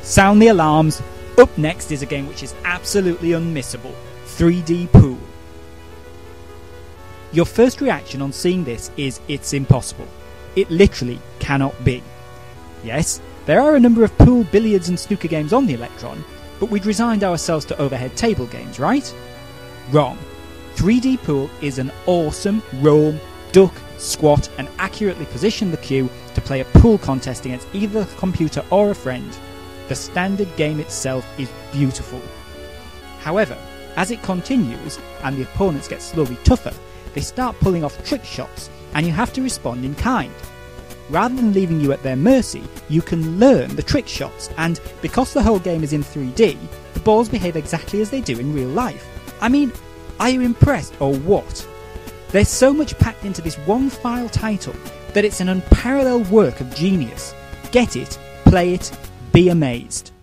Sound the alarms. Up next is a game which is absolutely unmissable, 3D Pool. Your first reaction on seeing this is it's impossible. It literally cannot be. Yes, there are a number of pool, billiards and snooker games on the Electron, but we'd resigned ourselves to overhead table games, right? Wrong. 3D Pool is an awesome roll, duck, squat and accurately position the cue to play a pool contest against either a computer or a friend. The standard game itself is beautiful. However, as it continues and the opponents get slowly tougher, they start pulling off trick shots and you have to respond in kind. Rather than leaving you at their mercy, you can learn the trick shots, and because the whole game is in 3D, the balls behave exactly as they do in real life. I mean, are you impressed or what? There's so much packed into this one file title that it's an unparalleled work of genius. Get it, play it, be amazed.